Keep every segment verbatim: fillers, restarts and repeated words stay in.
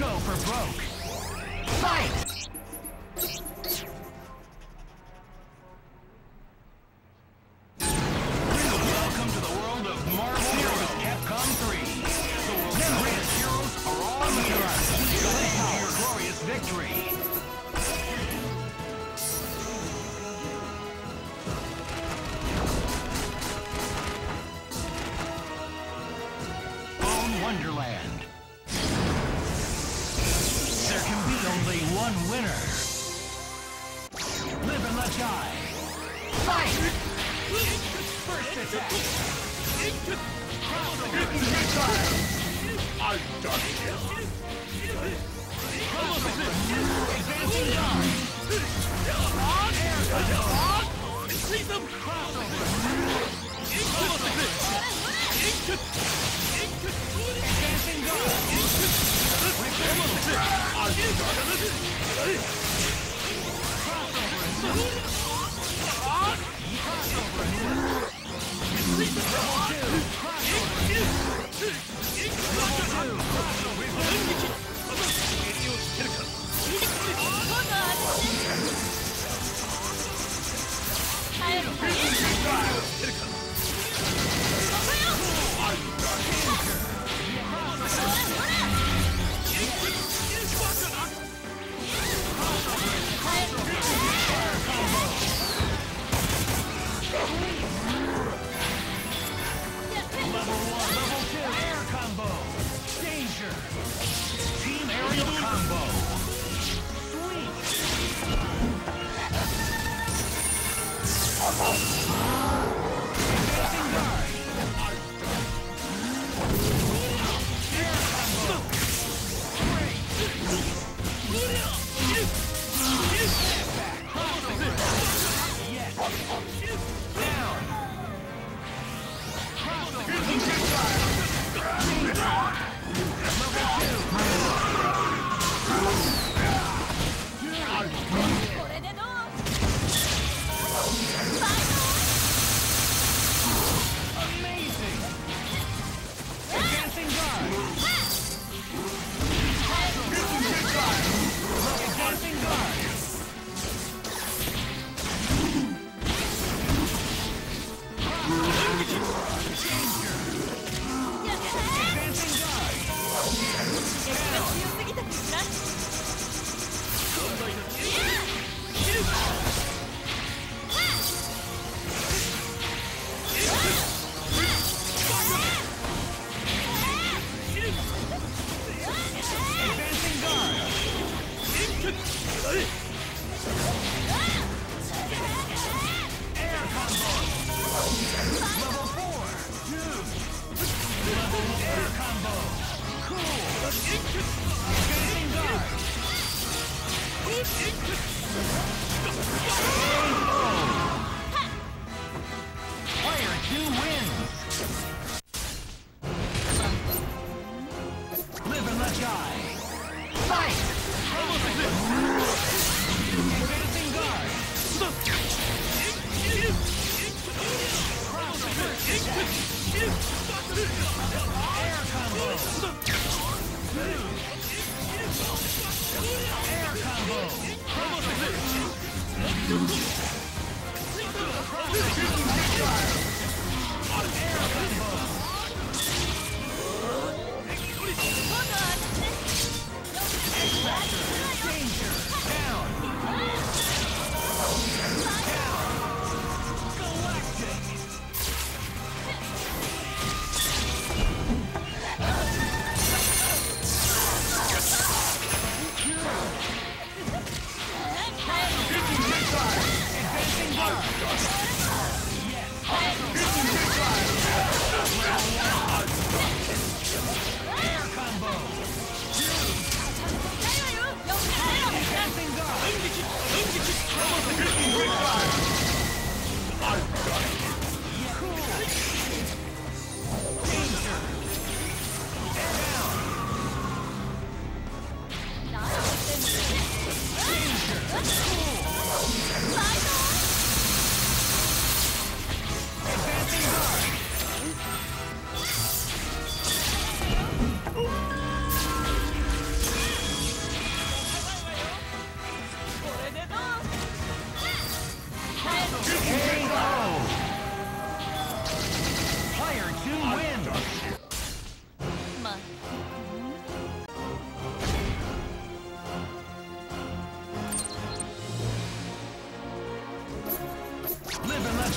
Go for broke. Fight! Welcome to the world of Marvel Heroes Capcom three. The world's greatest heroes are all here. Claim your glorious victory. Wonderland. There can be only one winner. Live and let die. Fight! First attack. I've done it. Advancing guard. See them. Advancing guard.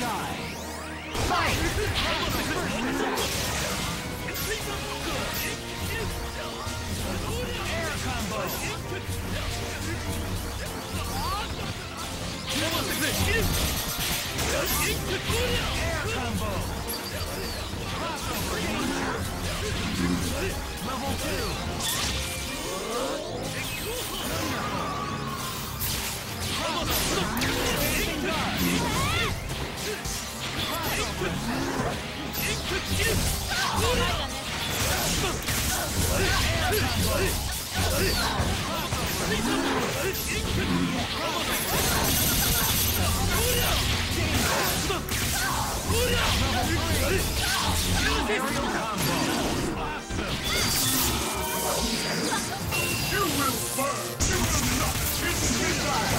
sky. Fight! Air combo. Air combo. Crossover danger. Level two. Advancing guard. Aerial combo. Awesome. You will burn! You will not hit me back!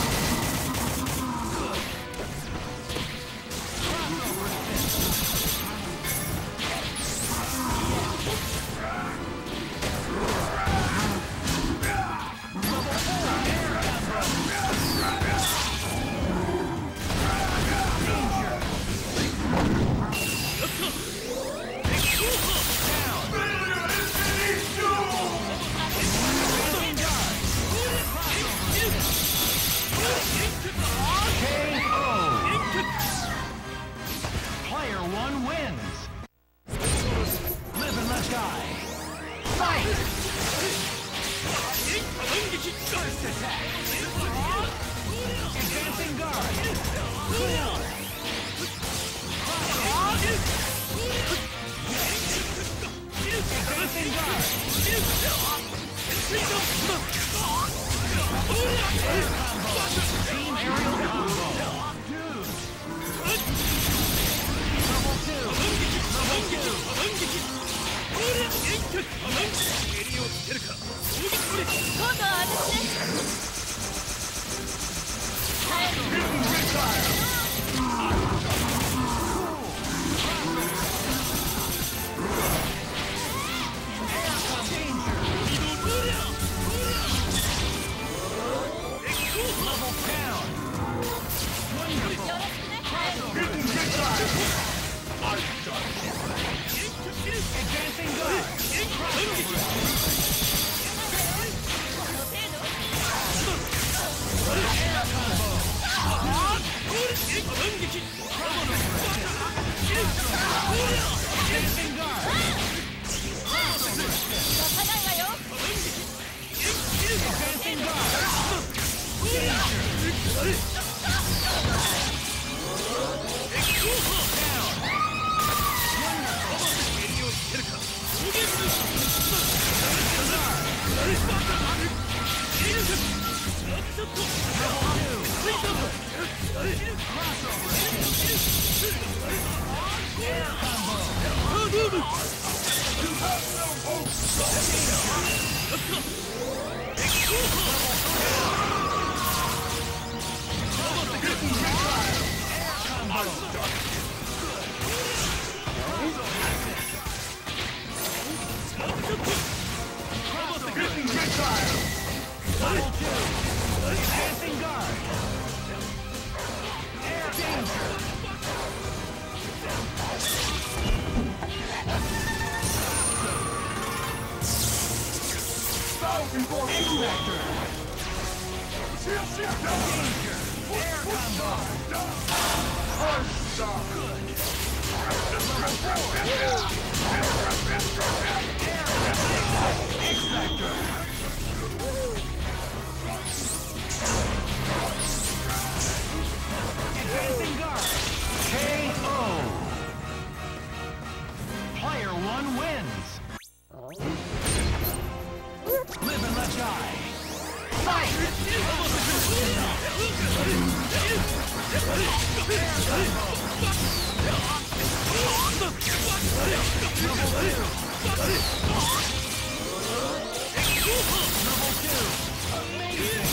Player one wins. Live and let die. Fight! First attack. Advancing guard. Cool. Advancing guard. Team aerial combo. Dude. Level two. Level two. Level down. Wonderful. Advancing guard. Air combo. Advancing guard. Advancing guard. Danger. Down. Advancing guard. Air danger. X-Factor. Danger. Air combo. Good. X-Factor. Advancing guard. K O. Player one wins. Live and let die. Fight! Level two. Amazing.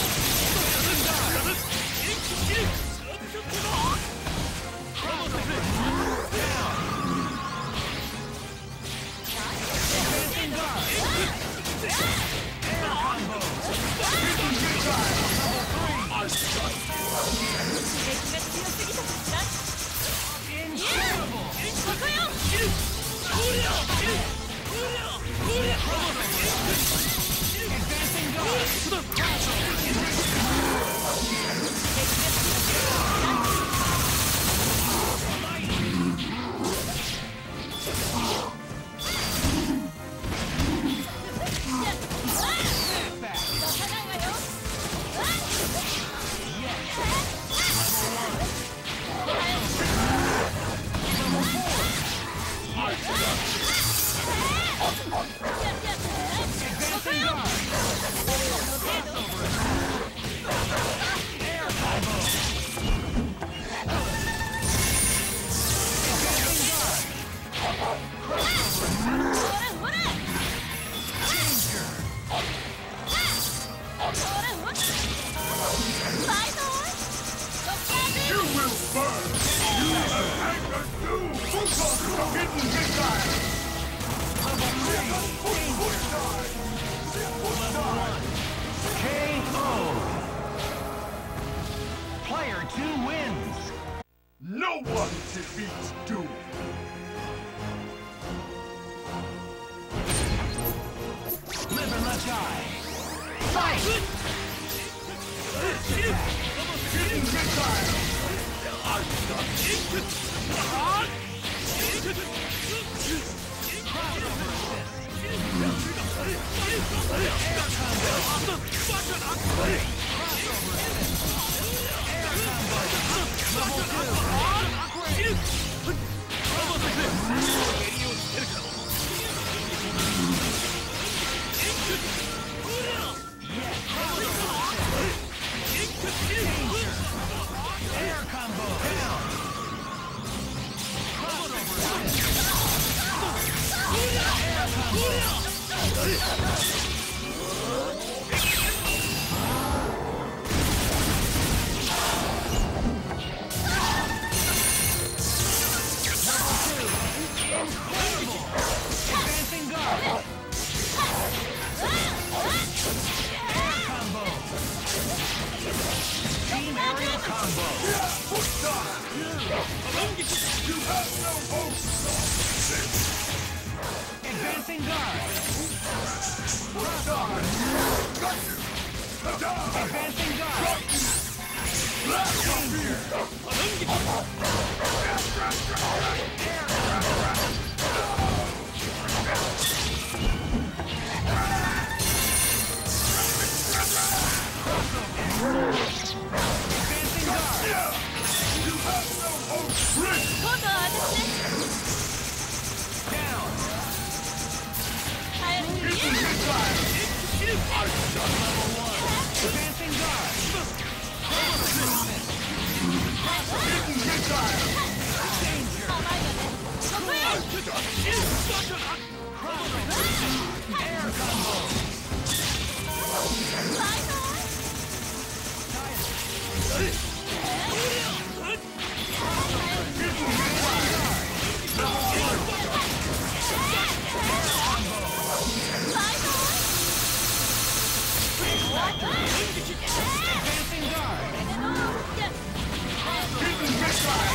Live and let die. Fight! Hidden missile! Air combo down. Advancing guard. Air combo. Team aerial combo. You have no hope! Advancing guard. Got you! Advancing guard. Blast off here! Advancing guard. You have no hope! Rick! 今度は私ね Down. 早く逃げ Hidden missile! Advancing guard. Hidden missile! 甘いわねそこへ Air combo. バイバイ Advancing guard. Hidden missile!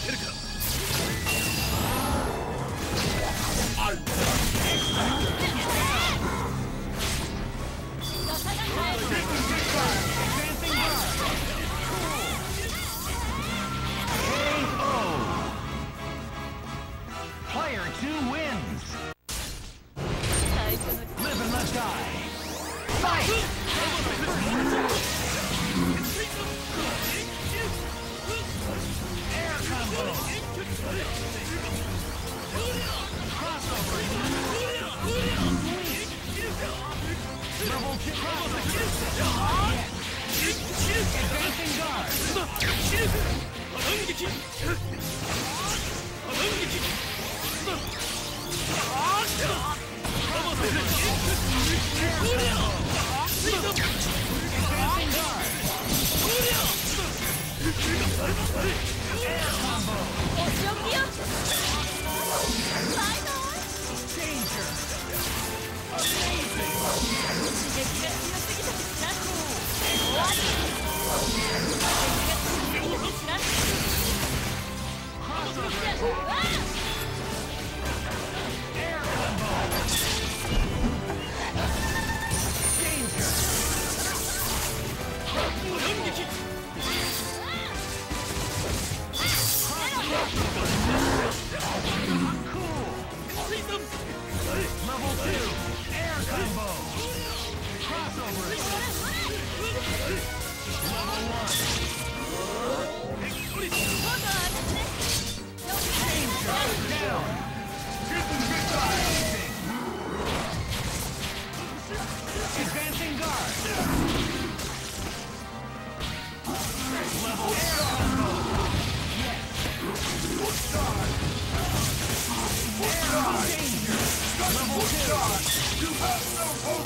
Advancing guard. K O. Player two wins. 最初の Live and let die. Fight. Air combo. Crossover. Level two crossover. Advancing guard. Advancing guard. Air combo. お仕置きよバイバイ Danger. 刺激が強すぎたかしら終わり刺激が強すぎたかしら Crossover. うわ Air combo. Danger. Cool. Level two. Air combo. Crossover. Level one. 今度は私ね Down. Hidden missile! Advancing guard. Level air combo. Yes. Danger. Level two. You have no hope!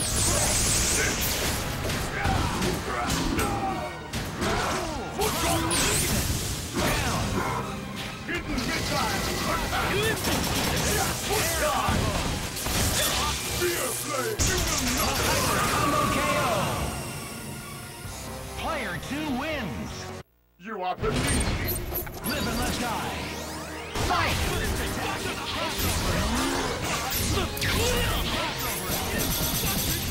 Down. Hidden missile! Fear flame! You will not Combo K O. Player two wins. You are beneath me! Live and let die. Fight! Crossover.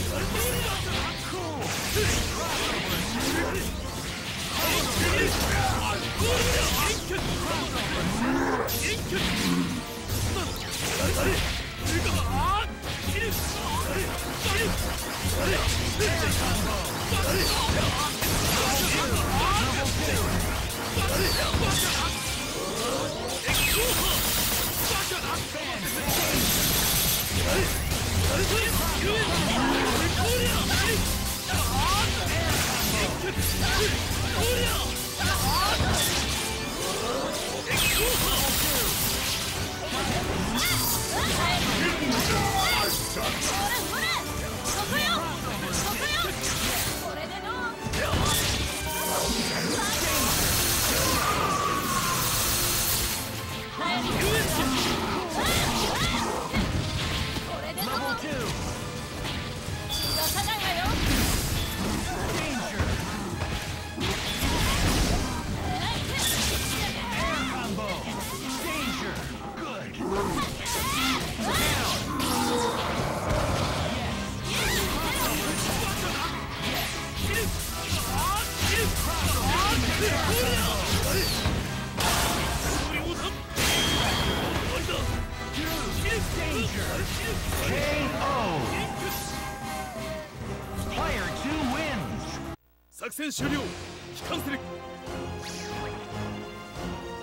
作戦終了。帰還する。